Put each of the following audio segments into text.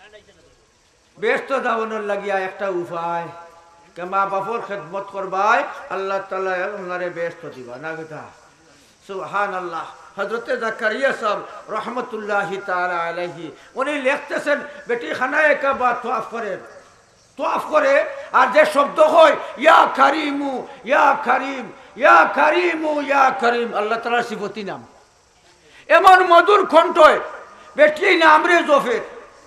ব্যস্ত যাওয়ানোর লাগিয়া একটা উপায় কে মা বাপর খেদমত করবাই আল্লাহ তাআলা ওনারে ব্যস্ত দিবা না কথা সুবহানাল্লাহ। হযরতে জাকারিয়া সাহেব রহমতুল্লাহি তাআলা আলাইহি উনি লিখতেছেন বেটি খানায়ে কাবা তওয়াফ করে আর যে শব্দ হয় ইয়া কারিমু ইয়া কারিম ইয়া কারিমু ইয়া করিম আল্লাহ তাআলার সিফতি নাম এমন মধুর কণ্ঠে বেটি নামরে জফের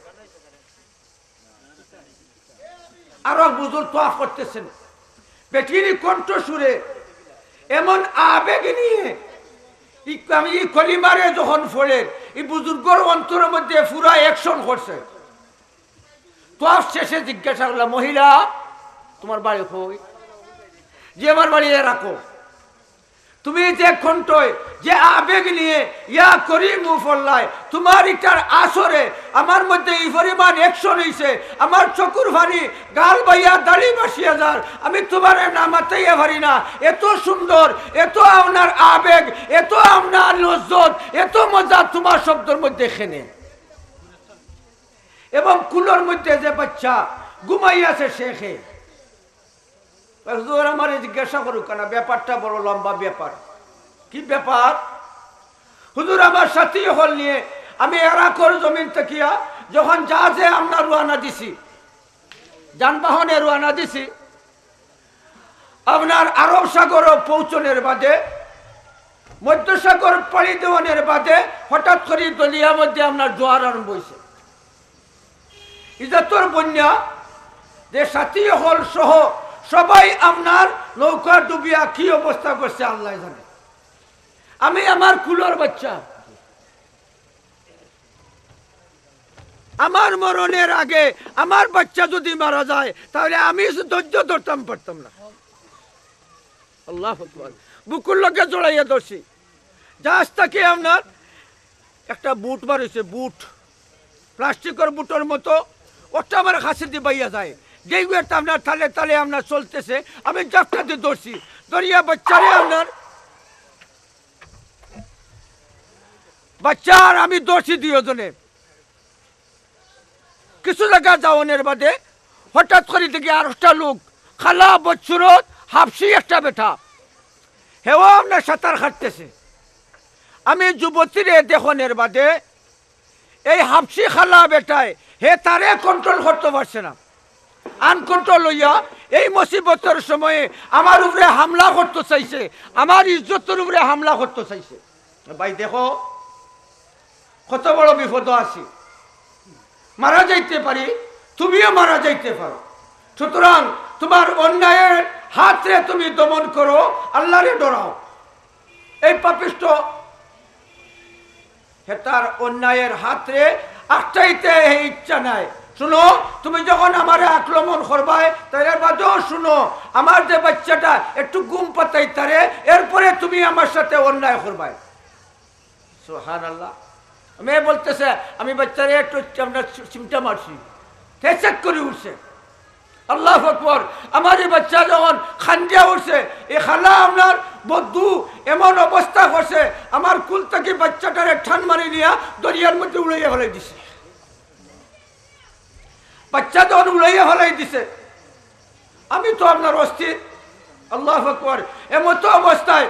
আরো বুজুর্গ তওয়াফ করতেছেন বেটির কণ্ঠ সুরে এমন আবেগ নিয়ে আমি কলিমারে যখন পড়ে এই বুজুর্গর অন্তরের মধ্যে পুরা অ্যাকশন করছে। তওয়াফ শেষে জিজ্ঞাসা করলাম মহিলা তোমার বাড়ি কই? যে আমার বাড়ি রাখো। তুমি যে কণ্ঠয় যে আবেগ নিয়ে ইয়া করিমু ফল্লায় তোমার এটার আসরে আমার মধ্যে এই পরিমাণ অ্যাকশন হইছে আমার চকুর ভারি গাল বাইয়া দাড়ি বাসিয়া যার আমি তোমার নামাতেই পারি না। এত সুন্দর এত আপনার আবেগ এত আপনার লজ্জত এত মজা তোমার শব্দের মধ্যে খেনে এবং কুলোর মধ্যে যে বাচ্চা ঘুমাইয়াছে শেখে হুজুর আমার জিজ্ঞাসা করুক না ব্যাপারটা বড় লম্বা ব্যাপার। কি ব্যাপার? হুজুর আমার সাথী হল নিয়ে আমি এরাকর জমিন থেকে যখন জাহাজে আমরা রওনা দিছি যানবাহনে রওনা দিছি আপনার আরব সাগর পৌঁছনের বাদে মধ্যসাগর পাড়ি দেওয়ানের বাদে হঠাৎ করে দলিয়ার মধ্যে আপনার জোয়ার আরম্ভ হয়েছে। ইজাতর বন্যা যে সাথী হল সহ সবাই আপনার নৌকা ডুবিয়া কি অবস্থা করছে আল্লাহ জানে। আমি আমার কুলোর বাচ্চা আমার মরণের আগে আমার বাচ্চা যদি মারা যায় তাহলে আমি ধৈর্য ধরতাম পারতাম না। আল্লাহু আকবার। বুকুর লগে জড়াইয়া ধরছি জাহাজ থেকে আপনার একটা বুট মারিছে বুট প্লাস্টিকের বুটের মতো ওটা আমার হাসি দিয়ে বাইয়া যায় যেগুলো আপনার তালে তালে আপনার চলতেছে আমি জাপটা দিয়ে ধরছি ধরিয়া বাচ্চারে আপনার বাচ্চার আমি ধরছি দুজনে কিছু জায়গা যাওয়ানের বাদে হঠাৎ করে দেখি আরেকটা লোক খালা বচ্চুরত হাফসি একটা বেটা হেও আপনার সাঁতার কাটতেছে। আমি যুবতীরে দেখনের বাদে এই হাফসি খালা বেটায় হে তারে কন্ট্রোল করতে পারছে না আনকন্ট্রোল হইয়া এই মুসিবতের সময়ে আমার উপরে হামলা করতে চাইছে আমার ইজ্জতের উপরে হামলা করতে চাইছে। ভাই দেখো কত বড় বিপদ আছে মারা যাইতে পারি তুমিও মারা যাইতে পারো। সুতরাং তোমার অন্যায়ের হাতরে তুমি দমন করো আল্লাহরে ডরাও। এই পাপিষ্ট হে তার অন্যায়ের হাতরে আটটাইতে ইচ্ছা নাই। শুনো তুমি যখন আমারে আক্রমণ করবাই তার বাদেও শুনো আমার যে বাচ্চাটা একটু ঘুম পাতাই তারে এরপরে তুমি আমার সাথে অন্যায় করবাই। সুবহানাল্লাহ। মেয়ে বলতেছে আমি বাচ্চারে একটু আপনার চিমটা মারছি চেক করে উঠছে। আল্লাহু আকবার। আমার এই বাচ্চা যখন খান্দিয়া উঠছে এই খালা আপনার বদ্ধু এমন অবস্থা করছে আমার কুল থেকে বাচ্চাটারে ঠান মারি নিয়া দরিয়ার মধ্যে উড়াইয়া ফেলাই দিছে। বাচ্চা যখন উড়াইয়া ফেলাই দিছে আমি তো আপনার অস্থির। আল্লাহু আকবার। এমন তো অবস্থায়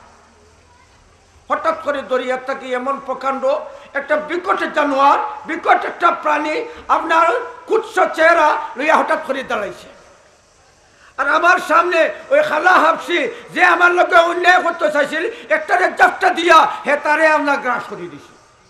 হঠাৎ করে দরিয়ার থেকে এমন প্রকাণ্ড একটা বিকট জানোয়ার বিকট একটা প্রাণী আপনার কুৎস চেহারা লইয়া হঠাৎ করে দাঁড়াইছে আর আমার সামনে ওই খালা হাফসি যে আমার লোকে অন্যায় করতে চাইছিল একটারে জাপটা দিয়া হে তারে আমরা গ্রাস করে দিছি।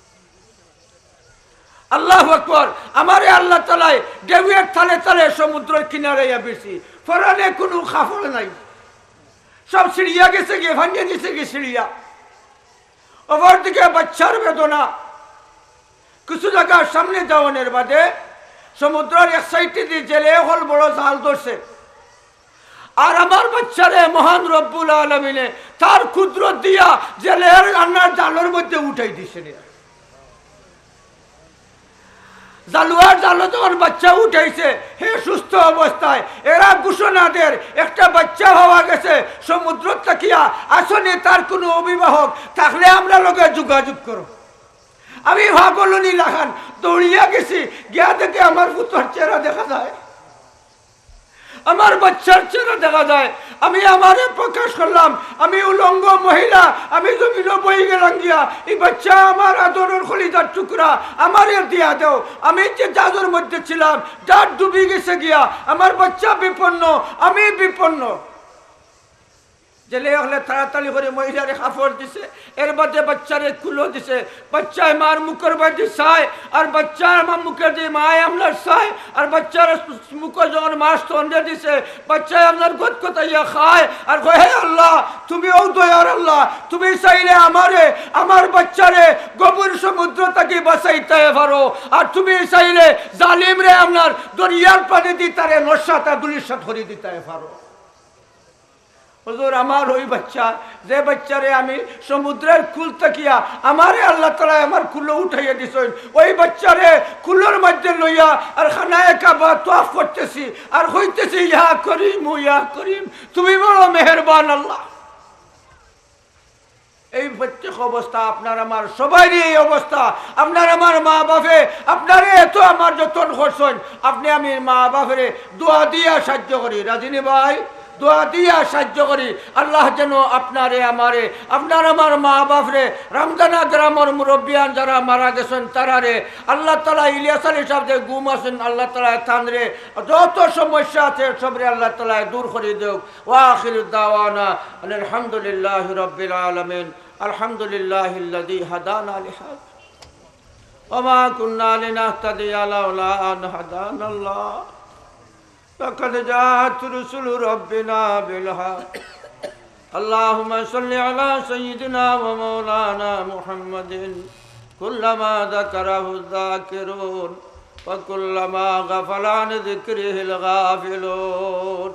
আল্লাহু আকবার। আমারে আল্লাহ তাআলা ঢেউয়ের তালে তালে সমুদ্রের কিনারে বেশি ফরানে কোনো খাফড় নাই সব সিঁড়িয়া গেছে গিয়ে ভাঙিয়ে দিছে গিয়ে সিঁড়িয়া ওপর দিকে বাচ্চার বেদনা কিছু জায়গার সামনে যাওয়ানের বাদে সমুদ্রের এক সাইডে দিয়ে জেলে হল বড় জাল ধরছে আর আমার বাচ্চারে মহান রব্বুল আলামিনে তার কুদরত দিয়া জেলের রান্নার জালের মধ্যে উঠাই দিছে। জালুয়ার জালো যখন বাচ্চা উঠাইছে হে সুস্থ অবস্থায় এরা ঘোষণা দের একটা বাচ্চা হওয়া গেছে সমুদ্র তাকিয়া আসলে তার কোনো অভিভাবক থাকলে আমরা লোকে যোগাযোগ করো। আমি ভাগলনি লাখান দৌড়িয়া গেছি, গিয়া দেখে আমার পুত্রের চেহারা দেখা যায়, আমার বাচ্চার চেহারা দেখা যায়। আমি আমারে প্রকাশ করলাম, আমি উলঙ্গ মহিলা, আমি জমিন বই গেলাম গিয়া, এই বাচ্চা আমার আদরের খলিদার টুকরা আমারে দিয়া দাও। আমি যে জাদুর মধ্যে ছিলাম, জাদ ডুবি গেছে গিয়া, আমার বাচ্চা বিপন্ন, আমি বিপন্ন। জেলে হলে তাড়াতাড়ি করে মহিলারে কাপড় দিছে, এর বাদে বাচ্চারে কুলো দিছে। বাচ্চায় মার মুখের বাড়ি চায়, আর বাচ্চার আমার মুখের দিয়ে মায় আমলার চায়, আর বাচ্চার মুখে যখন মাছ তন্ডে দিছে, বাচ্চায় আপনার গদ কথাইয়া খায় আর কয়, হে আল্লাহ, তুমি ও দয়ার আল্লাহ, তুমি চাইলে আমারে আমার বাচ্চারে গভীর সমুদ্র থেকে বাঁচাইতে পারো, আর তুমি চাইলে জালিম রে আপনার দরিয়ার পানি দিতারে নশাতা দুলিশাত করে দিতে পারো। হুজুর, আমার ওই বাচ্চা, যে বাচ্চারে আমি সমুদ্রের কুল তাকিয়া আমারে আল্লাহ তাআলা আমার কুলো উঠাইয়া দিছেন, ওই বাচ্চারে কুলোর মধ্যে লইয়া আর খানায়ে কাবা তওয়াফ করতেছি আর হইতেছি, ইয়া করিম ইয়া করিম, তুমি বড় মেহেরবান আল্লাহ। এই প্রত্যেক অবস্থা আপনার আমার সবারই এই অবস্থা। আপনার আমার মা বাপে আপনারে এত আমার যতন করছেন, আপনি আমি মা বাপরে দোয়া দিয়া সাহায্য করি। রাজিনী ভাই, দোয়া দিয়া সাহায্য করি, আল্লাহ যেন আপনারে আমারে, আপনার আমার মা বাপরে, রামদানা গ্রামের মুরব্বিয়ান যারা মারা গেছেন তারারে আল্লাহ তাআলা, ইলিয়াস আলী সাহেব যে গুম আছেন, আল্লাহ তাআলা তানরে যত সমস্যা আছে সবরে আল্লাহ তাআলা দূর করে দেওক। ওয়া আখিরু দাওয়ানা আলহামদুলিল্লাহি রাব্বিল আলামিন। আলহামদুলিল্লাহিল্লাযী হাদানা লিহাযা ওয়া মা কুন্না লিনাহতাদিয়া লাওলা আন হাদানাল্লাহ। لقد جاءت رسل ربنا بالحق اللهم صل على سيدنا ومولانا محمد كلما ذكره الذاكرون وكلما غفل عن ذكره الغافلون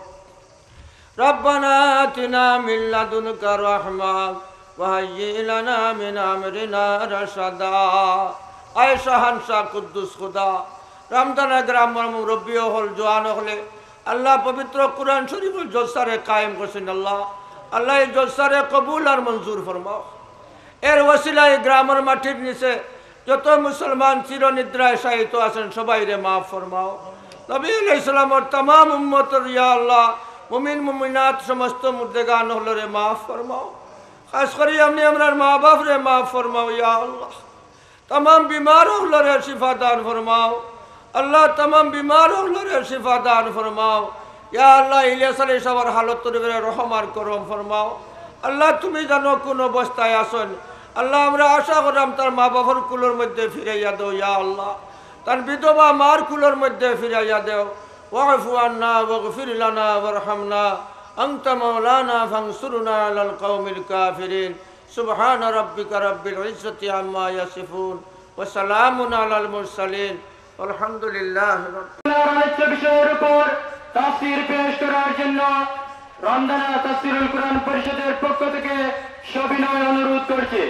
ربنا آتنا من لدنك رحمة وهيئ لنا من أمرنا رشدا। اے شہنشاہ قدس خدا, রামদানা গ্রামের মুরব্বী হল, জোয়ান হলে আল্লাহ পবিত্র কুরআন শরীফুল জলসারে কায়েম করছেন। আল্লাহ আল্লাহ এই জলসারে কবুল আর মঞ্জুর ফরমাও। এর ওসিলায় গ্রামের মাটির নিচে যত মুসলমান চিরনিদ্রায় শায়িত আছেন সবাইরে মাফ ফরমাও। নবী আলাইহিস সালামের तमाम উম্মতের ইয়া আল্লাহ মুমিন মুমিনাত সমস্ত মুর্দেগান হলরে মাফ ফরমাও। খাস করে আপনি আমরার মা বাপ রে মাফ ফরমাও ইয়া আল্লাহ। तमाम बीमार হলরে শিফা দান ফরমাও আল্লাহ। तमाम बीमार হলরে শিফা দান ফরমাও ইয়া আল্লাহ। ইলিয়াস আলী সাহেবের হালত তরিবে রহম আর করম ফরমাও আল্লাহ। তুমি জানো কোন অবস্থায় আছেন আল্লাহ, আমরা আশা করলাম তার মা বাবার কুলোর মধ্যে ফিরাইয়া দাও ইয়া আল্লাহ। তার বিধবা মার কুলোর মধ্যে ফিরাইয়া দাও। ওয়াফু আন্না ওয়াগফির লানা ওয়ারহামনা আনতা মাওলানা ফানসুরনা আলাল কওমিল কাফিরিন। সুবহান রাব্বিকা রাব্বিল ইজ্জাতি আম্মা ইয়াসিফুন ওয়া সালামুন আলাল মুরসালিন আলহামদুলিল্লাহি রাব্বিল আলামিন। বিষয়ের উপর তাফসীর পেশ করার জন্য রামদানা তাফসীরুল কুরআন পরিষদের পক্ষ থেকে সবিনয় অনুরোধ করছি।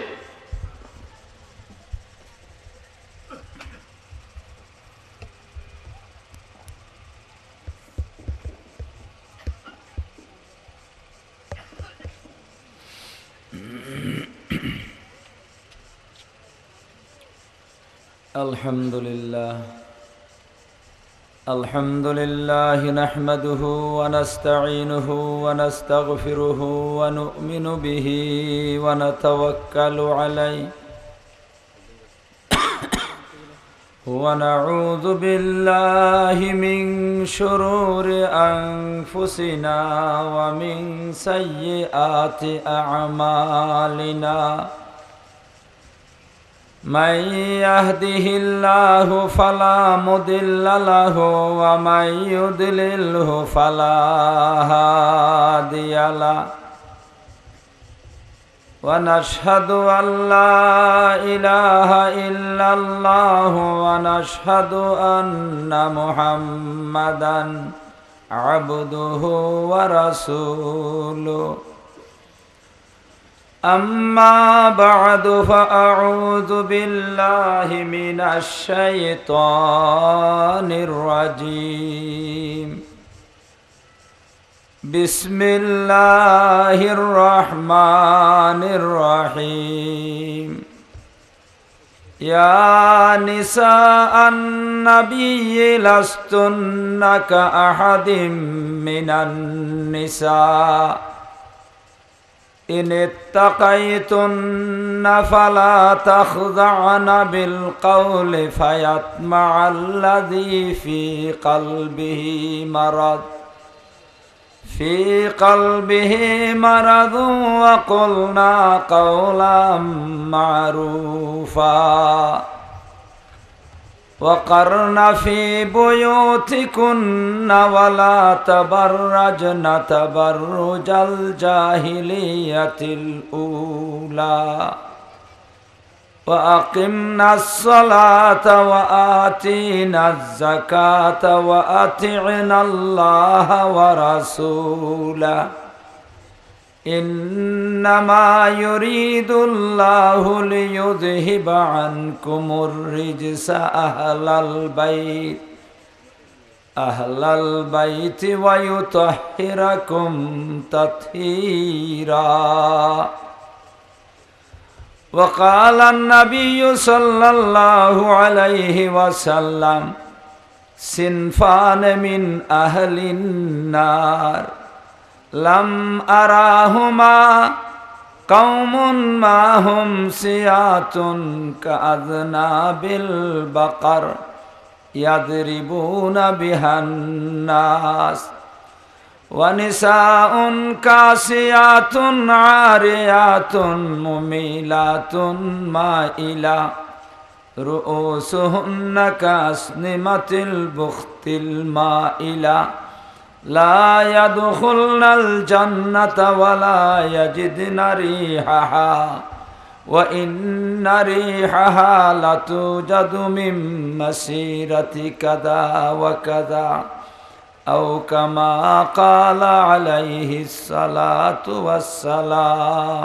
الحمد لله نحمده ونستعينه ونستغفره ونؤمن به ونتوكل عليه ونعوذ بالله من شرور أنفسنا ومن سيئات أعمالنا. من يهده الله فلا مضل له ومن يضلله فلا هادي له. ونشهد أن لا إله إلا الله ونشهد أن محمدا عبده ورسوله. أما بعد فأعوذ بالله من الشيطان الرجيم. بسم الله الرحمن الرحيم. يا نساء النبي لستن كأحد من النساء إن اتقيتن فلا تخضعن بالقول فيطمع الذي في قلبه مرض وقلنا قولا معروفا وقرن في بيوتكن ولا تبرجن تبرج الجاهلية الأولى وأقمنا الصلاة وآتينا الزكاة وأطعنا الله ورسوله إنما يريد الله ليذهب عنكم الرجس أهل البيت ويطهركم تطهيرا وقال النبي صلى الله عليه وسلم صنفان من أهل النار لم أراهما قوم معهم سيات كأذناب البقر يضربون بها الناس ونساء كاسيات عاريات مميلات مائلات رؤوسهن كأسنمة البخت المائلة لا يدخلن الجنة ولا يجدن ريحها وإن ريحها لتوجد من مسيرة كذا وكذا أو كما قال عليه الصلاة والسلام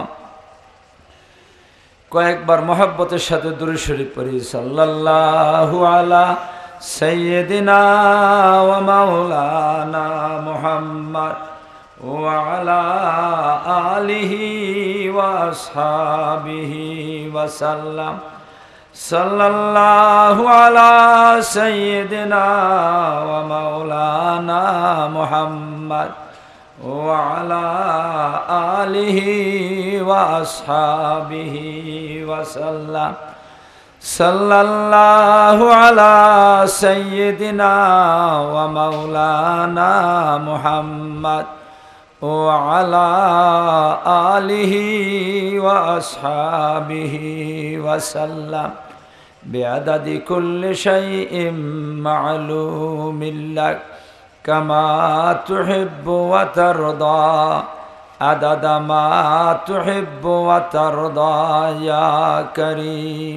কয়েকবার মহব্বতের সাথে দুরূদ শরীফ পড়ি সাল্লাল্লাহু আলা সাইয়্যিদিনা ওয়া মাওলানা মুহাম্মদ ওয়া আলা আলিহি ওয়া আসহাবিহি ওয়া সাল্লাম সাল্লাল্লাহু আলা সাইয়্যিদিনা ওয়া মাওলানা মুহাম্মদ ওয়া আলা আলিহি ওয়া আসহাবিহি ওয়া সাল্লাম সাল্লাল্লাহু আলা সাইয়্যিদিনা ওয়া মাওলানা মুহাম্মদ ওয়া আলা আলিহি ওয়া আসহাবিহি ওয়া সাল্লাম বিআদাদি কুল্লি শাইইন মা'লুমিন লাক কামা তুহিব্বু ওয়া তারদা আদাদা মা তুহিব্বু ওয়া তারদা ইয়া কারীম।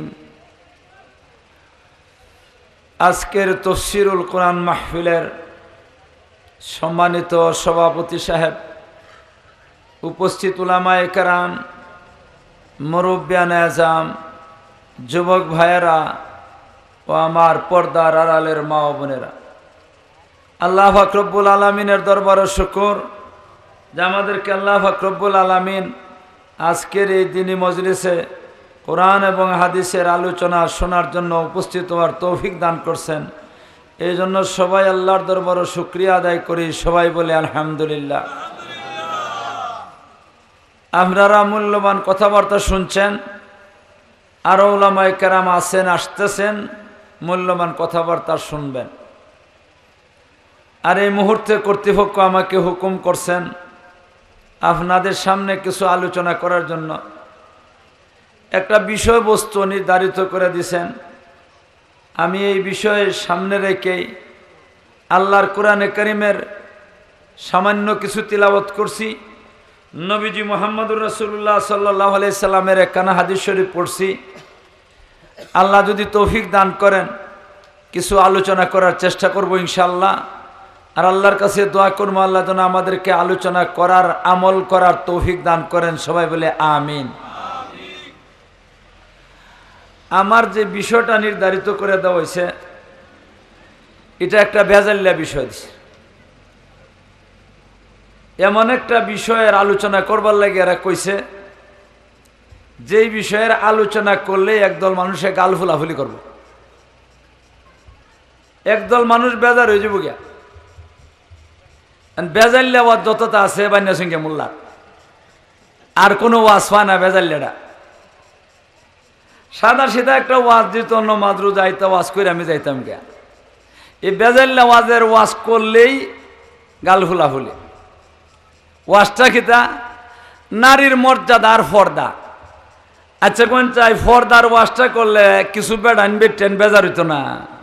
আজকের তাফসীরুল কোরআন মাহফিলের সম্মানিত সভাপতি সাহেব, উপস্থিত উলামায়ে কেরাম, মুরব্বিয়ানে আযম, যুবক ভাইয়েরা ও আমার পর্দার আড়ালের মা ও বোনেরা, আল্লাহ পাক রব্বুল আলামিনের দরবারে শুকর যে আমাদেরকে আল্লাহ পাক রব্বুল আলামিন আজকের এই দিনী মজলিসে কোরআন এবং হাদিসের আলোচনা শোনার জন্য উপস্থিত হওয়ার তৌফিক দান করছেন। এই জন্য সবাই আল্লাহর দরবারে শুকরিয়া আদায় করি, সবাই বলে আলহামদুলিল্লাহ। আপনারা মূল্যবান কথাবার্তা শুনছেন, আরও উলামায়ে কেরাম আছেন, আসতেছেন, মূল্যবান কথাবার্তা শুনবেন। আর এই মুহূর্তে কর্তৃপক্ষ আমাকে হুকুম করছেন আপনাদের সামনে কিছু আলোচনা করার জন্য। একটা বিষয়বস্তু নির্ধারিত করে দিয়েছেন, আমি এই বিষয়ে সামনে রেখেই আল্লাহর কোরআনে কারীমের সামান্য কিছু তিলাওয়াত করছি। নবীজি মুহাম্মদুর রাসূলুল্লাহ সাল্লাল্লাহু আলাইহি সাল্লামের একখানা হাদিস শরীফ পড়ছি। আল্লাহ যদি তৌফিক দান করেন কিছু আলোচনা করার চেষ্টা করব ইনশাআল্লাহ। আর আল্লাহর কাছে দোয়া করবো আল্লাহ যেন আমাদেরকে আলোচনা করার, আমল করার তৌফিক দান করেন, সবাই বলে আমিন। আমার যে বিষয়টা নির্ধারিত করে দেওয়া হয়েছে এটা একটা ভেজাল্লা বিষয়। এমন একটা বিষয়ের আলোচনা করবার লাগে এরা কইছে যেই বিষয়ের আলোচনা করলে একদল মানুষে গাল ফুলাফুলি করব, একদল মানুষ বেজার হয়ে যাব গিয়া। বেজাল্লা ওয়াজ যতটা আছে বান্যা সঙ্গে মোল্লা, আর কোনো ওয়াজ পায় না বেজাল্লাটা। সাদা সিধা একটা ওয়াজ দিত, অন্য মাদ্রু যাইতে ওয়াজ করে আমি যাইতাম গিয়া। এই বেজাল্লা ওয়াজের ওয়াজ করলেই গাল ফুলাফুলি। ওয়াজটা কিতা? নারীর মর্যাদা আর ফর্দা। আচ্ছা কোন চাই ফর্দার ওয়াজটা করলে কিছু বেড আনবে ট্রেন বেজার হইতো না?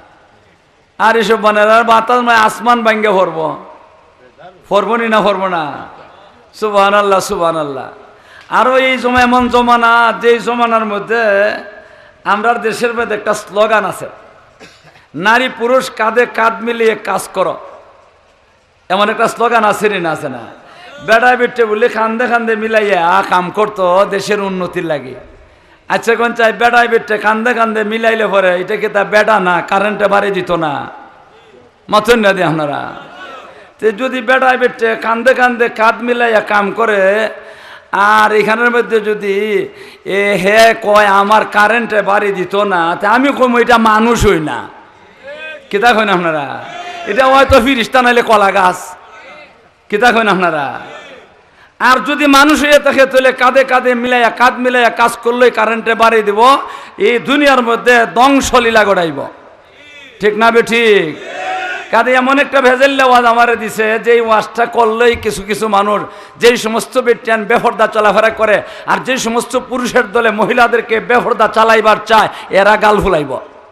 আর এসব বানার বাতাস নয়, আসমান ভাঙ্গে ফরবো, ফরবনি না ফরবো না? সুবহানাল্লাহ সুবহানাল্লাহ। আরো এই সময় এমন জমানা, যেই জমানার মধ্যে আমরা দেশের মধ্যে একটা স্লোগান আছে, নারী পুরুষ কাঁধে কাঁধ মিলিয়ে কাজ করো। এমন একটা স্লোগান আছে না? আছে না? বেড়া বেটে বলে কান্দে কান্দে মিলাইয়া কাম করতো দেশের উন্নতির লাগে। আচ্ছা কোন চাই বেড়াই বেটে কান্দে কান্দে মিলাইলে পরে এটা কি তা বেড়া না, কারেন্টে বাড়ি দিত না? মতন না দিয়ে আপনারা যদি বেড়াই বেটে কান্দে কান্দে কাঁধ মিলাইয়া কাম করে, আর এখানের মধ্যে যদি হে কয় আমার কারেন্টে বাড়ি দিত না, তা আমি কম এটা মানুষ হই না। কিতা কইন আপনারা? এটা হয়তো ফিরিস্তা নাইলে কলা গাছ। কিতা কইন আপনারা? আর যদি মানুষ হয়ে থাকে তাহলে কাঁধে কাঁধে মিলাইয়া কাঁধ মিলাইয়া কাজ করলেই কারেন্টে বাড়ি দিব, এই দুনিয়ার মধ্যে ধ্বংসলীলা গড়াইব। ঠিক না বে ঠিক? কাঁধে এমন একটা ভেজাল্লা ওয়াজ আমারে দিছে, যেই ওয়াজটা করলেই কিছু কিছু মানুষ, যেই সমস্ত বেটিয়ান বেফর্দা চলাফেরা করে আর যেই সমস্ত পুরুষের দলে মহিলাদেরকে বেফর্দা চালাইবার চায়, এরা গাল ফুলাইব।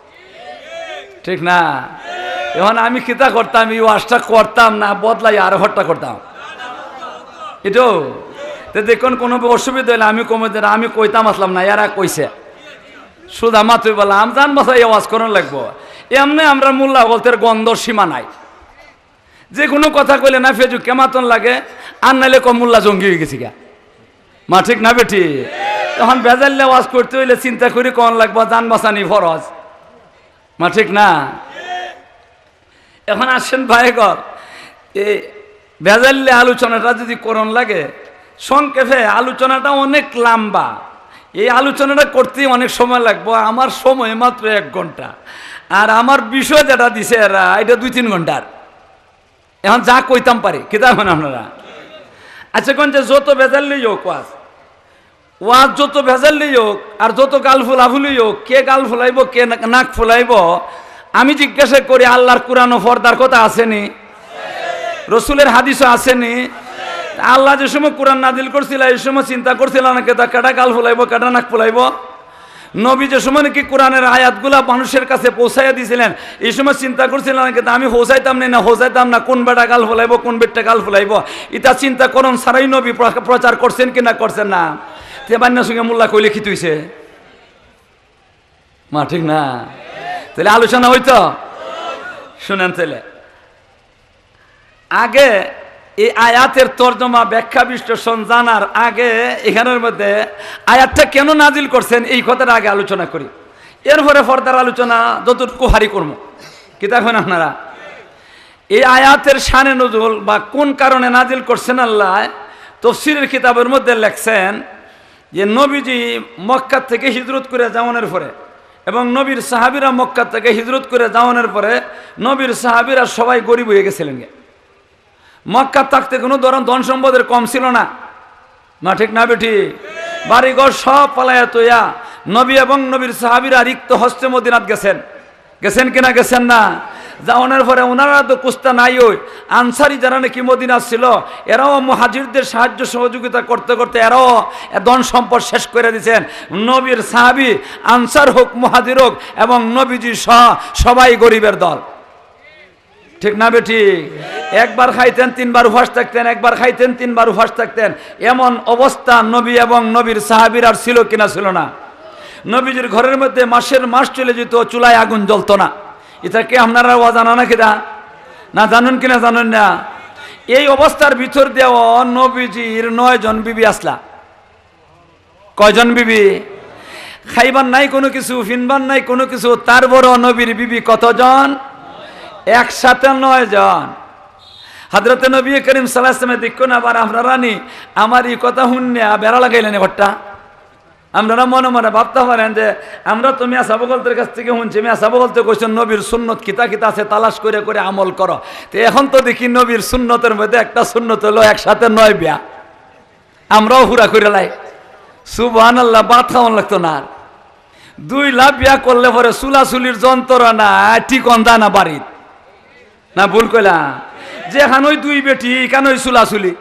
ঠিক না? এখন আমি কিতা করতাম, এই ওয়াজটা করতাম না, বদলাই আর হট্টা করতাম। এটাও দেখুন কোনো অসুবিধা হইলে আমি কমে দিন, আমি কইতাম আসলাম না, এরা কইছে সুদা মাতুই বললাম জান বাসা এই আওয়াজ করানো লাগবো। এমনি আমরা মোল্লা বলতে গন্ধ সীমা নাই, যে কোনো কথা কইলে না ফেজু কেমাতন লাগে, আর নাইলে কম মোল্লা জঙ্গি হয়ে গেছি গা। মা ঠিক না বেটি? তখন বেজাল্লে আওয়াজ করতে হইলে চিন্তা করি কন লাগবো, জান বাঁচানি ফরজ। মা ঠিক না? এখন আসেন ভাইগর, এই বেজাল্লে আলোচনাটা যদি করণ লাগে, সংক্ষেপে আলোচনাটা অনেক লম্বা, এই আলোচনাটা করতে অনেক সময় লাগবো। আমার সময় মাত্র 1 ঘন্টা, আর আমার বিষয় যেটা দিছে এরা এটা 2-3 ঘন্টার। এখন যা কইতাম পারি কিতা এখন আপনারা। আচ্ছা কোন যে যত ভেজাল্লেই হোক ওয়াজ, ওয়াজ যত ভেজাল্লেই হোক আর যত গাল ফুলাফুলি হোক, কে গাল ফুলাইব কে নাক ফুলাইব, আমি জিজ্ঞাসা করি আল্লাহর কুরআন ও পর্দার কথা আসেনি? রসুলের হাদিসও আসেনি? আল্লাহ যে সময় কোরআন নাজিল করছিল এই সময় চিন্তা করছিল না কেটা গাল ফুলাইব কেটা নাক ফুলাইব? নবী যে সময় নাকি কোরআনের আয়াতগুলা মানুষের কাছে পৌঁছাইয়া দিয়েছিলেন এই সময় চিন্তা করছিল না কিন্তু আমি পৌঁছাইতাম না পৌঁছাইতাম না, কোন বেটা গাল ফুলাইব কোন বেটটা গাল ফুলাইব, এটা চিন্তা করুন সারাই নবী প্রচার করছেন কিনা করছেন না? তে বান্যার সঙ্গে মোল্লা কইলে কি তুইছে? মা ঠিক না? তাহলে আলোচনা হইতো। শুনেন তাহলে আগে এই আয়াতের তর্জমা ব্যাখ্যা বিশ্লেষণ জানার আগে এখানের মধ্যে আয়াতটা কেন নাজিল করছেন এই কথাটা আগে আলোচনা করি, এরপরে পর্দার আলোচনা যতটুকু হারি করব। কি দেখেন আপনারা এই আয়াতের শানে নজুল বা কোন কারণে নাজিল করছেন আল্লাহ তাফসীরের কিতাবের মধ্যে লেখছেন যে নবীজি মক্কা থেকে হিজরত করে যাওয়ানোর পরে এবং নবীর সাহাবীরা মক্কা থেকে হিজরত করে যাওয়ানোর পরে নবীর সাহাবীরা সবাই গরিব হয়ে গেছিলেন। মক্কা থাকতে কোনো ধন সম্পদের কম ছিল না। না ঠিক না বেটি? বাড়িঘর সব পালায়া তৈয়া নবী এবং নবীর সাহাবীরা রিক্ত হস্তে মদিনাত গেছেন কিনা গেছেন না? যাওয়ানোর পরে ওনারা তো কুস্তা নাই, ওই আনসারি যারা নাকি মদিনা ছিল এরাও মুহাজিরদের সাহায্য সহযোগিতা করতে করতে এরাও ধন সম্পদ শেষ করে দিয়েছেন। নবীর সাহাবী আনসার হোক মুহাজির হোক এবং নবীজি সবাই গরিবের দল। ঠিক না বেটি? একবার খাইতেন 3 বার উপবাস থাকতেন, একবার খাইতেন 3 বার উপবাস থাকতেন, এমন অবস্থা নবী এবং নবীর সাহাবীর আর ছিল কিনা ছিল না? নবীজির ঘরের মধ্যে মাসের মাস চলে যেত, চুলায় আগুন জ্বলতো না। এটা কি আপনারা জানা না কিনা? না জানুন কিনা জানুন না? এই অবস্থার ভিতর দেওয়া নবীজির 9 জন বিবি আসলা। কয়জন বিবি? খাইবার নাই কোনো কিছু, ফিনবার নাই কোনো কিছু, তার বড় নবীর বিবি কতজন? একসাথে 9 জন। হযরতে নবী করিম সাল্লাল্লাহু আলাইহি ওয়াসাল্লাম দেখুন আবার আপনারা নি আমার এই কথা শুনিয়া বেড়া লাগাইলেন ঘরটা। আপনারা মনে মনে ভাবতে পারেন যে আমরা তো মিয়া সাবগলতের কাছ থেকে শুনছি, মিয়া সাবগলতে কইছেন নবীর সুন্নত কিতা কিতা আছে তালাশ করে করে আমল করো। তো এখন তো দেখি নবীর সুন্নতের মধ্যে একটা সুন্নত হলো একসাথে 9 বিয়া। আমরাও হুরা করে লাই, সুবহানাল্লাহ, ভাত খাওয়ান লাগতো না। 2 লাখ বিয়া করলে পরে চুলাচুলির যন্ত্রণা ঠিকন দা না বাড়িত না, ভুল কইলা? যেখানে ওই 2 বেটি কেন ওই চুলাচুলি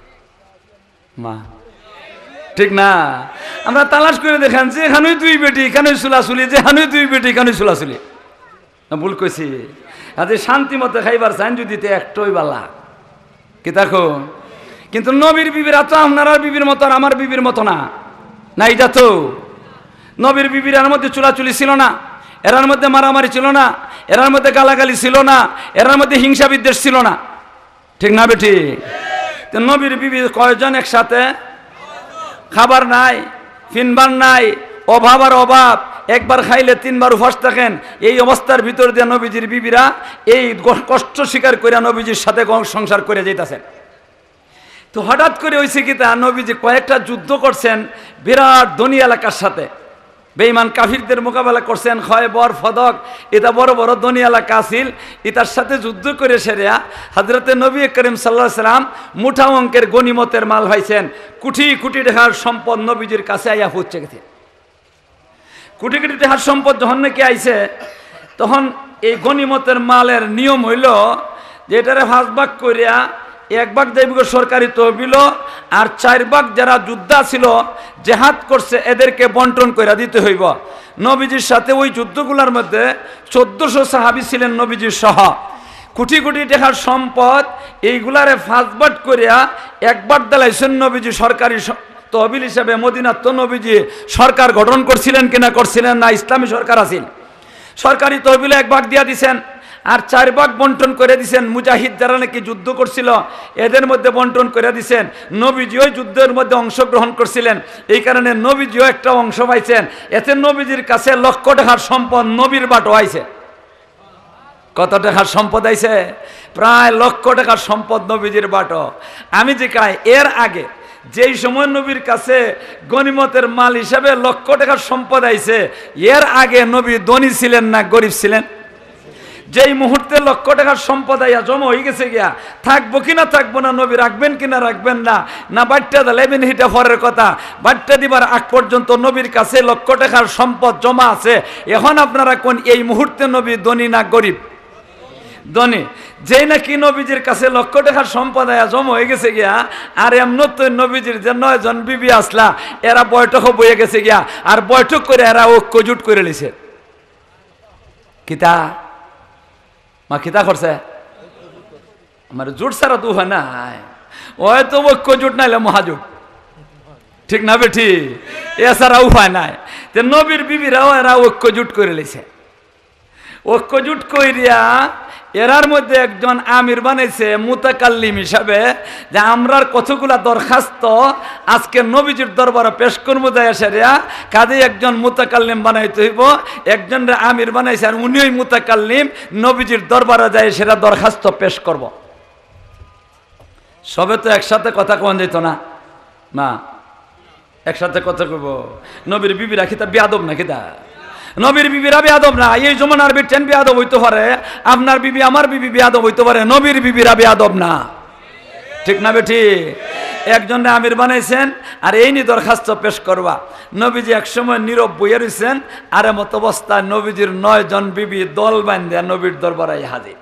মা, ঠিক না? আমরা তালাশ করে দেখেন যেখানে 2 বেটি কেন চুলাচুলি, যেখানে 2 বেটি কেন চুলাচুলি না, ভুল কইছি? আজ শান্তি মতো খাইবার চান যদি একটাই বালা কি দেখো। কিন্তু নবীর বিবিরা তো আপনার বিবির মতো আর আমার বিবির মতো না, না এটা তো নবীর বিবির এর মধ্যে চুলাচুলি ছিল না, এরার মধ্যে মারামারি ছিল না, এরার মধ্যে গালাগালি ছিল না, এরার মধ্যে হিংসা বিদ্বেষ ছিল না, ঠিক না বেটি? তো নবীর বিবি কয়জন একসাথে? খাবার নাই, ফিনবার নাই, অভাব আর অভাব, একবার খাইলে 3 বার উপাস থাকেন। এই অবস্থার ভিতর দিয়ে নবীজির বিবিরা এই কষ্ট স্বীকার করে নবীজির সাথে সংসার করে যাইতেছেন। তো হঠাৎ করে হয়েছে কি তা, নবীজি কয়েকটা যুদ্ধ করছেন বিরাট ধনী এলাকার সাথে, বেঈমান কাফিরদের মোকাবেলা করছেন, খয়বর ফদক, এটা বড় বড় ধনী এলাকা আছিল। এটার সাথে যুদ্ধ করে সেরিয়া হযরতে নবী করিম সাল্লাল্লাহু আলাইহি সাল্লাম মুঠা অঙ্কের গনিমতের মাল পাইছেন। কোটি কোটি টাকার সম্পদ নবীজির কাছে আইয়া পৌঁছে গেছে। কোটি কোটি টাকার সম্পদ যখন নাকি আইছে, তখন এই গনিমতের মালের নিয়ম হইল যে এটারে 5 ভাগ করিয়া 1 ভাগ দেব সরকারি তহবিল, আর 4 ভাগ যারা যোদ্ধা ছিল জেহাদ করছে এদেরকে বন্টন করে দিতে হইব। নবীজির সাথে ওই যুদ্ধগুলোর মধ্যে 1400 সাহাবী ছিলেন নবীজির সহ। কোটি কোটি টাকার সম্পদ এইগুলারে 5 ভাগ করিয়া 1 ভাগ দিলাইছেন নবীজি সরকারি তহবিল হিসেবে। মদিনার তো নবীজি সরকার গঠন করছিলেন কিনা করছিলেন না, ইসলামী সরকার আছিল। সরকারি তহবিলে 1 ভাগ দিয়া দিছেন, আর 4 ভাগ বন্টন করে দিছেন। মুজাহিদ যারা নাকি যুদ্ধ করছিল এদের মধ্যে বন্টন করে দিছেন। নবীজিও যুদ্ধের মধ্যে অংশগ্রহণ করছিলেন, এই কারণে নবীজিও একটা অংশ পাইছেন। এতে নবীজির কাছে লক্ষ টাকার সম্পদ নবীর বাটো আইছে। কত টাকার সম্পদ আইছে? প্রায় লক্ষ টাকার সম্পদ নবীজির বাটো। আমি যে কাই এর আগে যেই সময় নবীর কাছে গনিমতের মাল হিসাবে লক্ষ টাকার সম্পদ আইছে, এর আগে নবী ধনী ছিলেন না গরিব ছিলেন? যেই মুহূর্তে লক্ষ টাকার সম্পদ আইয়া জমা হয়ে গেছে গিয়া, থাকবো কিনা থাকবো না, নবী রাখবেন কিনা রাখবেন না, না বাট্টা দিলেন হিটা পরের কথা, বাট্টা দিবার আগ পর্যন্ত নবীর কাছে লক্ষ টাকার সম্পদ জমা আছে। এখন আপনারা কোন এই মুহূর্তে নবী ধনী না গরিব? ধনী। যেই নাকি নবীজির কাছে লক্ষ টাকার সম্পদ আয়া জমা হয়ে গেছে গিয়া, আর এমন তো নবীজির যে 9 জন বিবি আসলা এরা বৈঠকও বয়ে গেছে গিয়া, আর বৈঠক করে এরা ঐক্য জুট করে লিছে। কিতা মা কিতা করছে? আমার জোট ছাড়া তো হয় না, হয়তো ঐক্য জোট নাইলে মহাজোট, ঠিক না বেঠি? এছাড়া উপায় নাই। যে নবীর বিবিরাও এরা ঐক্য জুট করে লিছে। ঐক্য জুট কইরিয়া এরার মধ্যে একজন আমির বানাইছে মুতাকাল্লিম হিসাবে, যে আমরার কতগুলা দরখাস্ত আজকে নবীজির দরবারে পেশ করবো যায় সেরিয়া, কাজে একজন মুতাকাল্লিম বানাইতে হইব। একজন আমির বানাইছে, আর উনি ওই মুতাকাল্লিম নবীজির দরবারে যায় সেটা দরখাস্ত পেশ করব। সবে তো একসাথে কথা কোন যেত না, না একসাথে কথা কইব। নবীর বিবি রাখি তা বেয়াদব না কিতা? নবীর বিবিরা বেয়াদব না। এই জমানার বিটেন বেয়াদব হইতে পারে, আপনার বিবি আমার বিবি বেয়াদব হইতে পারে, নবীর বিবিরা বেয়াদব না, ঠিক না বেঠি? একজনে আমির বানাইছেন, আর এই নিয়ে দরখাস্ত পেশ করবা। নবীজি একসময় নীরব বইয়া রইছেন, আর এমত অবস্থায় নবীজির 9 জন বিবি দল বান্ধে নবীর দরবারে হাজির।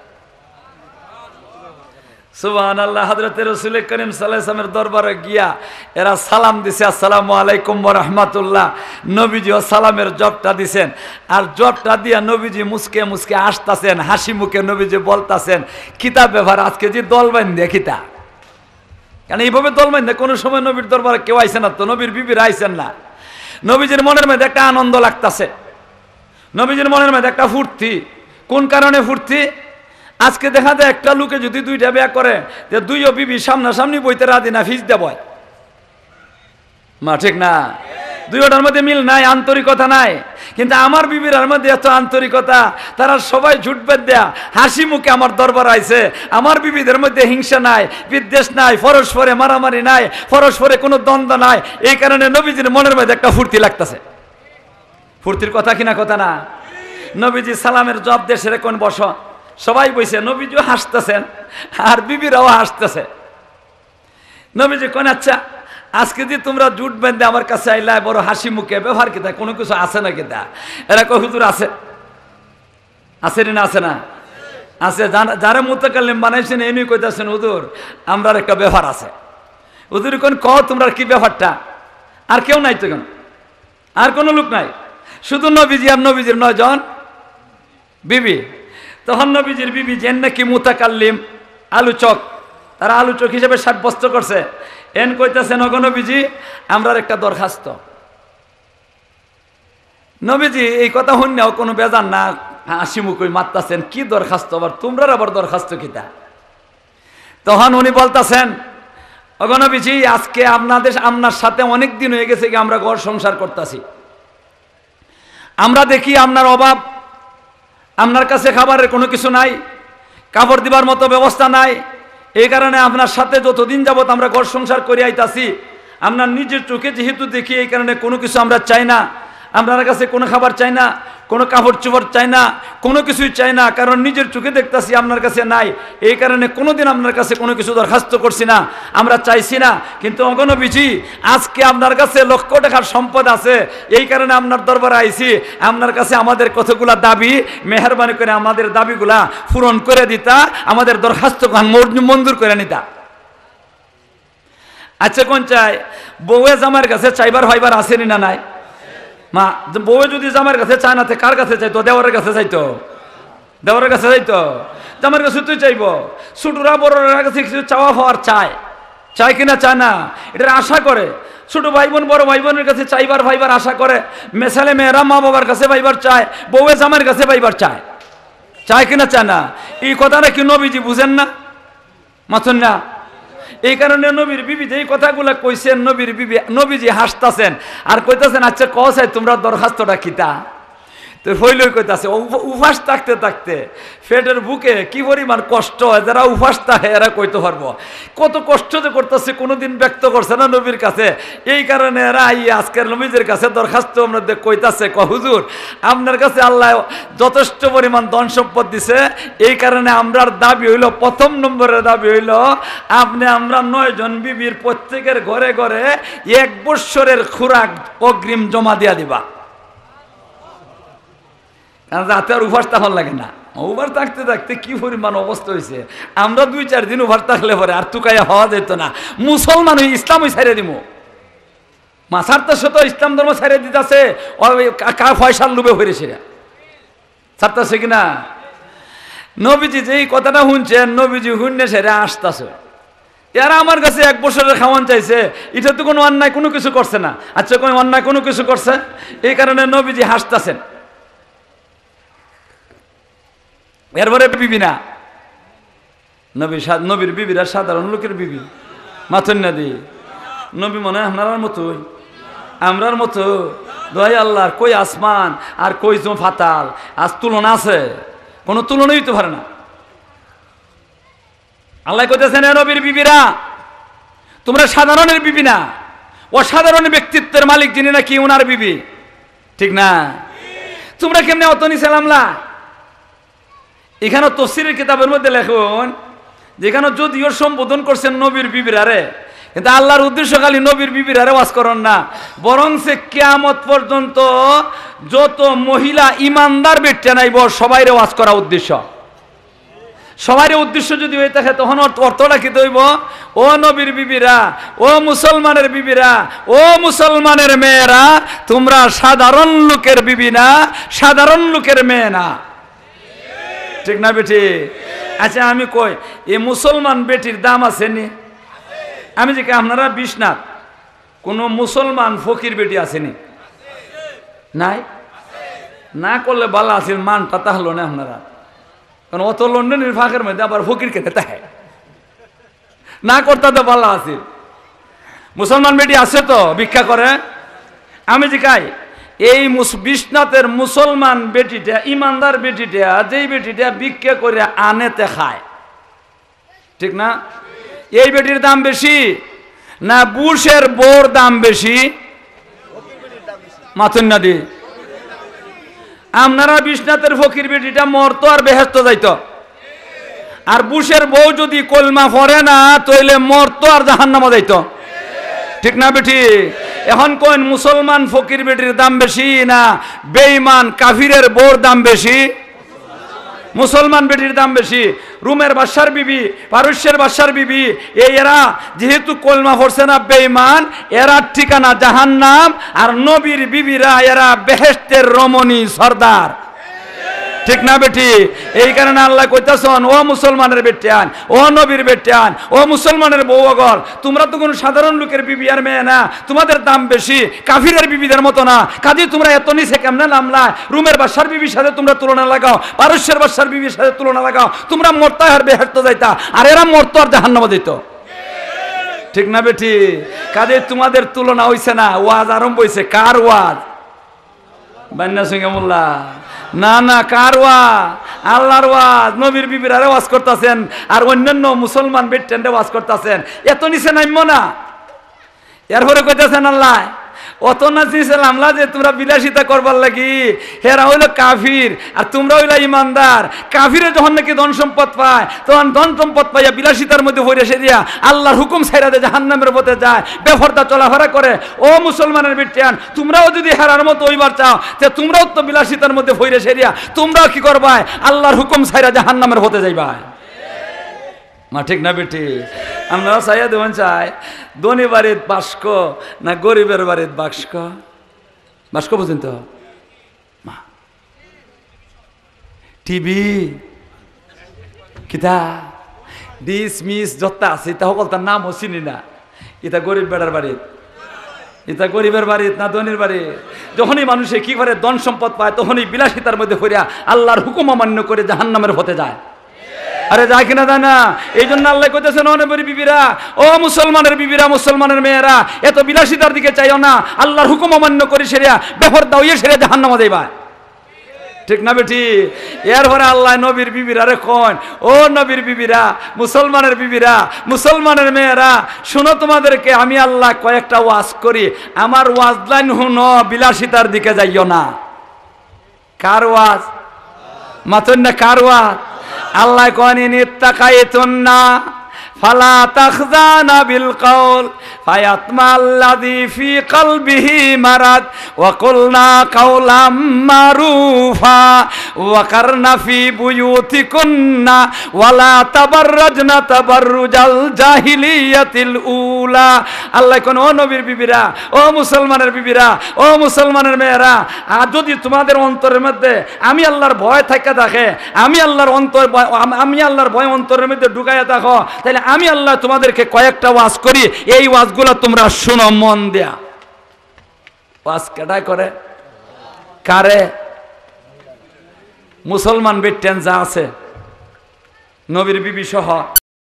সুবহানাল্লাহ। হযরতে রাসূল করিম সাল্লাল্লাহু আলাইহি ওয়াসাল্লামের দরবারে গিয়া এরা সালাম দিছে, আসসালামু আলাইকুম ওয়া রাহমাতুল্লাহ। নবীজিও সালামের জবটা দিছেন, আর জবটা দিয়া নবীজি মুসকে মুসকে আসতাছেন, হাসি মুখে নবীজি বলতাছেন, কিতাব ব্যাপার আজকে যে দল বান্ধে কিতা? কারণ এইভাবে দল বান্ধে কোনো সময় নবীর দরবারে কেউ আইছে না, তো নবীর বিবিরা আইছেন না। নবীজির মনের মধ্যে একটা আনন্দ লাগতাছে, নবীজির মনের মধ্যে একটা ফুর্তি। কোন কারণে ফুর্তি? আজকে দেখা যায় একটা লোকে যদি 2টা বিয়া করে, যে 2 বিবি সামনাসামনি বইতে রাজি না, ফিস দেব মা, ঠিক না? দুইটার মধ্যে মিল নাই, আন্তরিকতা নাই। কিন্তু আমার বিবির মধ্যে এত আন্তরিকতা, তারা সবাই ঝুটবেদ দেয়া হাসি মুখে আমার দরবার আইছে। আমার বিবিদের মধ্যে হিংসা নাই, বিদ্বেষ নাই, পরস্পরে মারামারি নাই, পরস্পরে কোনো দ্বন্দ্ব নাই। এই কারণে নবীজির মনের মধ্যে একটা ফুর্তি লাগতেছে। ফুর্তির কথা কিনা কথা না? নবীজি সালামের জবাব দিয়ে সেরে কোন বসো, সবাই বইছে, নবীজিও হাসতেছেন আর বিবিরাও হাসতেছে। নবীজি কোন আচ্ছা আজকে যে তোমরা জুট বেঁধে আমার কাছে আইলা বড় হাসি মুখে, ব্যবহার কিতা কোনো কিছু আছে না কিতা? এরা কয় হুজুর আছে, আছে না আছে না আছে। যারা মুতাকাল্লিম বানাইছেন এমনি কইতাছেন হুজুর আমরা একটা ব্যবহার আছে। হুজুর কোন কও তোমরা কি ব্যাপারটা? আর কেউ নাই তো, কেন আর কোনো লোক নাই, শুধু নবীজি আর নবীজির 9 জন বিবি। তখন নবীজির বিবি যেন নাকি মুতাকাল্লিম আলোচক, তারা আলোচক হিসেবে সাব্যস্ত করছে। এন কইতেছেন ওগো নবীজি আমরার একটা দরখাস্ত। নবীজি এই কথা শুনলেও কোনো বেজান না, হাসি মুখই মারতাছেন, কি দরখাস্ত আবার তোমরা আবার দরখাস্ত কিতা? তখন উনি বলতেছেন ওগো নবীজি আজকে আপনার সাথে অনেক দিন হয়ে গেছে কি আমরা ঘর সংসার করতেছি, আমরা দেখি আপনার অভাব, আপনার কাছে খাবারের কোনো কিছু নাই, কাপড় দিবার মতো ব্যবস্থা নাই। এই কারণে আপনার সাথে যতদিন যাবত আমরা ঘর সংসার করে আইতাছি, আপনার নিজের চোখে যেহেতু দেখি, এই কারণে কোনো কিছু আমরা চাই না, আপনার কাছে কোনো খাবার চাই না, কোনো কাপড় চোপড় চাই না, কোনো কিছুই চাই না, কারণ নিজের চোখে দেখতেছি আপনার কাছে নাই। এই কারণে কোনোদিন আপনার কাছে কোনো কিছু দরখাস্ত করছি না, আমরা চাইছি না। কিন্তু ওগো নবীজি আজকে আপনার কাছে লক্ষ টাকার সম্পদ আছে, এই কারণে আপনার দরবারে আইছি। আপনার কাছে আমাদের কতগুলা দাবি, মেহরবানি করে আমাদের দাবিগুলা পূরণ করে দিতা, আমাদের দরখাস্ত মঞ্জুর করে নিতা। আচ্ছা কোন চাই? বউয়ে জামার কাছে চাইবার হইবার আসেনি না নাই? মা বউয়ে যদি জামার কাছে চায় না, কার কাছে চাইতো? দেওয়ারের কাছে চাইতো, দেওয়ারের কাছে চাইতো, জামার কাছে তুই চাইব। ছোটরা বড়রা কাছে কিছু চাওয়া হওয়ার চায়, চায় কিনা চায় না এটার আশা করে। ছোট ভাই বোন বড় ভাই বোনের কাছে চাইবার ভাইবার আশা করে, মেসালে মেয়েরা মা বাবার কাছে ভাইবার চায়, বউয়ে জামার কাছে ভাইবার চায়, চায় কিনা চায় না? এই কথাটা কি নবীজি বুঝেন না? মাথুন না? এই কারণে নবীর বিবি যে কথাগুলো কইছেন, নবীজি হাসতাছেন আর কইতাছেন আচ্ছা কসাই তোমরা দরখাস্তটা কিতা? তো হইলই কইতাছে উপাস থাকতে থাকতে পেটের বুকে কি পরিমাণ কষ্ট হয়, যারা উপাস থাকে এরা কইতে পারবো কত কষ্ট যে করতেছে, কোনোদিন ব্যক্ত করছে না নবীর কাছে। এই কারণে এরা আজকের নবীদের কাছে দরখাস্ত আমাদের কইতাছে, হুজুর আপনার কাছে আল্লাহ যথেষ্ট পরিমাণ ধন সম্পদ দিছে, এই কারণে আমরার দাবি হইল, প্রথম নম্বরের দাবি হইল আমরা 9 জন বিবির প্রত্যেকের ঘরে ঘরে 1 বৎসরের খোরাক অগ্রিম জমা দিয়া দিবা। কারণ রাতে আর উপাস তখন লাগে না, উপাস থাকতে থাকতে কি পরিমাণ অবস্থা হয়েছে। আমরা 2-4 দিন উপাস থাকলে পরে আর তুকাইয়া হওয়া যেত না। মুসলমান হয়ে ইসলামই ছাড়িয়ে দিব, মাসার তো শত ইসলাম ধর্ম ছাড়িয়ে দিতেছে, পয়সার লোভে হয়েছে ছাড়তেছে কিনা? নবীজি যেই কথাটা শুনছেন, নবীজি শুনলে সেরে আসতেছে। এরা আমার কাছে 1 বছরের খাওয়ান চাইছে, এটা তো কোনো অন্যায় কোনো কিছু করছে না। আচ্ছা কোনো অন্যায় কোনো কিছু করছে? এই কারণে নবীজি হাসতেছেন। এরপরে বিবি না, নবীর বিবিরা সাধারণ লোকের বিবি, মাথুন না দি নবী মনে হয় আপনার মতোই, আমরার মতো। দোহাই আল্লাহর, কই আসমান আর কই ফাতাল, আজ তুলনা আছে? কোনো তুলনাই হইতে পারে না। আল্লাহ কইতেছেন নবীর বিবিরা তোমরা সাধারণের বিবি না, অসাধারণ ব্যক্তিত্বের মালিক যিনি নাকি ওনার বিবি, ঠিক না? তোমরা কেমনে অত নিচে নামলা? এখানে তফসিরের কিতাবের মধ্যে লেখুন যেখানে যদিও সম্বোধন করছেন নবীর বিবিরারে, কিন্তু আল্লাহর উদ্দেশ্য খালি নবীর বিবিরারে ওয়াজ করেন না, বরং সে কিয়ামত পর্যন্ত যত মহিলা ইমানদার বেটে নাইব সবাইরে ওয়াজ করা উদ্দেশ্য। সবাই উদ্দেশ্য যদি হয়ে থাকে তখন অর্থটা কি দইব? ও নবীর বিবিরা, ও মুসলমানের বিবিরা, ও মুসলমানের মেয়েরা, তোমরা সাধারণ লোকের বিবি না, সাধারণ লোকের মেয়ে না, ঠিক না বেটি? আচ্ছা আমি কই এই মুসলমান বেটির দাম আছে নি? আমি যে আপনারা বিশ্বনাথ কোন মুসলমান ফকির বেটি আসেনি? নাই? না করলে ভালো আছে, মানটা তাহলো না আপনারা, কারণ অত লন্ডনের ফাঁকের মধ্যে আবার ফকির খেতে তাহে না করতে তো ভালো আছে। মুসলমান বেটি আছে তো ভিক্ষা করে? আমি জিকাই এই বিশ্বনাথের মুসলমান বেটিটা, ইমানদার বেটিটা, যেই বেটিটা ভিক্ষা করে আনেতে খায়, ঠিক না? এই বেটির দাম বেশি না বুশের বোর দাম বেশি? মাথুন না দি আপনারা বিশ্বনাথের ফকির বেটিটা মরতো আর বেহেস্ত যাইতো, আর বুশের বউ যদি কলমা পড়ে না তইলে মরতো আর জাহান্নামে যাইতো, ঠিক না বেটি? এখন কোন মুসলমান ফকির বেটির দাম বেশি না বেঈমান কাফিরের বউর দাম বেশি? মুসলমান বেটির দাম বেশি। রুমের বাদশার বিবি, পারস্যের বাদশার বিবি, এরা যেহেতু কলমা পড়ছে না বেঈমান, এরা ঠিকানা জাহান্নাম, আর নবীর বিবিরা এরা বেহেশতের রমণী সর্দার, ঠিক না বেটি? এই কারণে আল্লাহ কইতাছেন, ও মুসলমানের বেটিয়ান, ও নবীর বেটিয়ান, ও মুসলমানের বউগল, তোমরা তো কোনো সাধারণ লোকের বিবি আর মেয়ে না, তোমাদের দাম বেশি, কাফিরের বিবিদের মতো না। কাজে তোমরা এত নিচে কেমনে নামলা? রুমের বাদশার বিবির সাথে তোমরা তুলনা লাগাও, পারস্যের বাদশার বিবির সাথে তুলনা লাগাও, তোমরা মরতা আর বেহেশত যাইতা, আর এরা মরতো আর জাহান্নামে যেত, ঠিক না বেটি? কাজে তোমাদের তুলনা হইছে না। ওয়াজ আরম্ভ হইছে, কার ওয়াজ? বান্না সিংহ মোল্লা না না, কার ওয়াজ? আল্লাহর ওয়াজ। নবীর বিবির আরে ওয়াজ করতেছেন, আর অন্যান্য মুসলমান বেটেন্ডে ওয়াজ করতেছেন, এত নিচে নামবো না। এরপরে কইতেছেন আল্লাহ, অত না চিনছিলাম যে তোমরা বিলাসিতা করবার লাগি, হেরা হইলো কাফির আর তোমরা হইলা ইমানদার। কাফিরে যখন নাকি ধন সম্পদ পায়, তখন ধন সম্পদ পাইয়া বিলাসিতার মধ্যে ভরে সেরিয়া আল্লাহর হুকুম ছাইরা দিয়ে জাহান্নামের পথে যায়, বেফরদা চলাফেরা করে। ও মুসলমানের বেটিয়ান, তোমরাও যদি হেরার মতো হইবার চাও, তে তোমরাও তো বিলাসিতার মধ্যে ভরে সেরিয়া তোমরাও কি করবা? আল্লাহর হুকুম ছাইরা জাহান্নামের পথে যাইবা, মা ঠিক না বেটি? আমরা চাইয়া দেবেন চাই ধনী বাড়ির বাস্ক না গরিবের বাড়ির বাস্ক? বাস্ক পর্যন্ত মা টিভি কিতা ডিস মিস যত আছে তা সকল তার নামও চিনি না। এটা গরিব বেড়ার বাড়ির, এটা গরিবের বাড়ির না ধনীর বাড়ি? যখনই মানুষে কি করে ধন সম্পদ পায়, তখনই বিলাসিতার মধ্যে পড়িয়া আল্লাহর হুকুম অমান্য করে জাহান্নামের পথে যায়। আরে যায় কিনা যায় না? এই জন্য আল্লাহ কইতেছেন, ও নবীর বিবিরা, ও মুসলমানের বিবিরা, মুসলমানের মেয়েরা, এত বিলাসিতার দিকে চাইও না, আল্লাহর হুকুম অমান্য করে সেরিয়া বেফরদা হইয়া সেরিয়া জাহান্নামে যাইবা, ঠিক না বেটি? এরপরে আল্লাহ নবীর বিবিরা রে কোন, ও নবীর বিবিরা, মুসলমানের বিবিরা, মুসলমানের মেয়েরা, শুনো তোমাদেরকে আমি আল্লাহ কয়েকটা ওয়াজ করি, আমার ওয়াজ লাইন হুনো, বিলাসিতার দিকে যাইও না। কার ওয়াজ? মাতুন না, কার ওয়াজ? আল্লাহ কোন ইত্তাকাইতুন্না ফালা তাখজানা বিল কওল ফায়াতমাল্লাযী ফি কলবিহি মারাদ ওয়া কুলনা কাওলাম মারুফা ওয়া কারনা ফি বুয়ুতিকুন্না ওয়ালা তাবাররাজনা তাবাররুজাল জাহিলিয়াতিল উলা। আল্লাহ কোন, ও নবীর বিবিরা, ও মুসলমানের বিবিরা, ও মুসলমানের মেয়েরা, আর যদি তোমাদের অন্তরের মধ্যে আমি আল্লাহর ভয় থাকা থাকে, আমি আল্লাহর ভয় অন্তরের মধ্যে ঢুকাইয়া থাকো, তাহলে আমি আল্লাহ তোমাদেরকে কয়েকটা ওয়াজ করি, এই ওয়াজগুলো তোমরা শুনো মন দেয়া। ওয়াজ কেডাই করে? কারে? মুসলমান বেটেন যা আছে, নবীর বিবি সহ